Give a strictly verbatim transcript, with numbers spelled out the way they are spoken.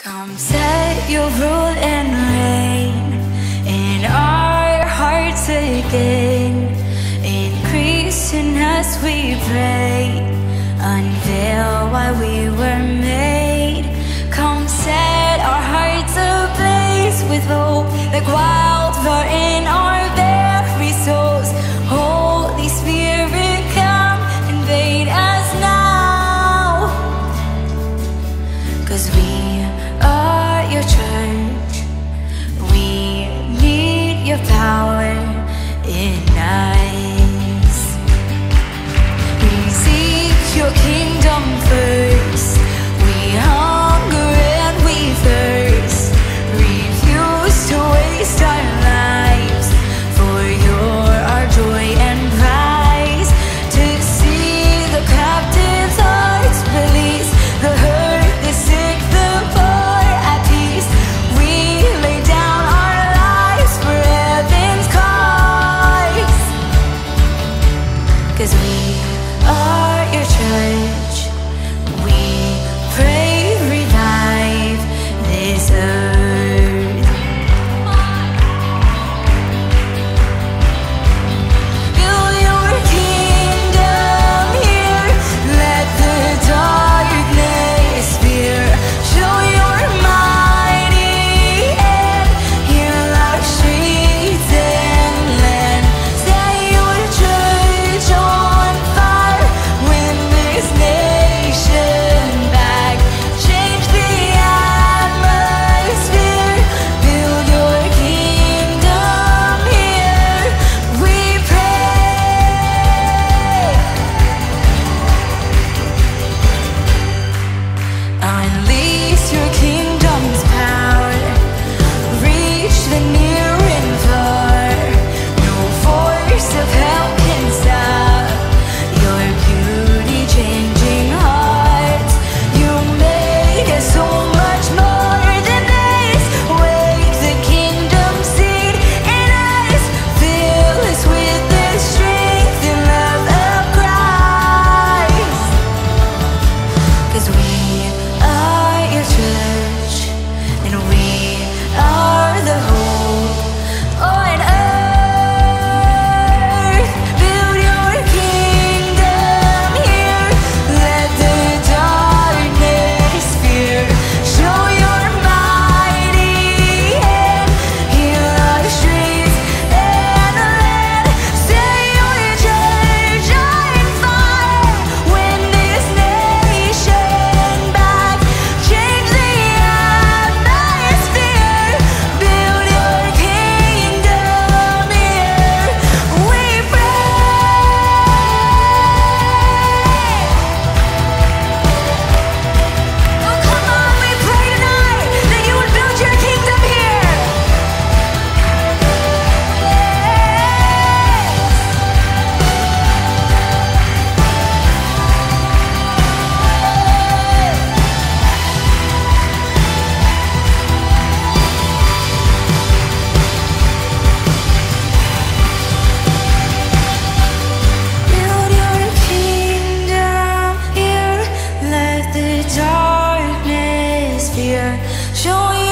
Come set your rule and reign in our hearts again. Increase in us, we pray. Unveil why we were made. Come set our hearts ablaze with hope, like wildfire in our very souls. Holy Spirit, come invade us now, 'cause we are your church. We need your power in us. We seek your kingdom first. We hunger and we thirst. Refuse to waste our lives, for you're our joy and prize. To see the captives' hearts release, the hurt, the sick, the poor at peace. We lay down our lives for heaven's cause, 'cause we are your church. We pray, revive this earth. Build your kingdom here. Let the darkness fear. Show your mighty hand. Heal our streets and land. Set your church on fire. Win this nation back. Change the atmosphere. Build your kingdom here. We pray. Unleash your kingdom's power. Reach the near and far. No force of hell can stop your beauty changing hearts. You make us so much more than this. Wake the kingdom seed in us. Fill us with the strength and love of Christ, 'cause we are your church, and we are the hope on earth. Build your kingdom here. Let the darkness fear. Show your mighty hand. Heal our streets and land. Set your church on fire. Win this nation back. Change the atmosphere. Build your kingdom here. We pray. Oh, come on, we pray tonight that you would build your kingdom here. Build your kingdom here. Let the darkness fear. Show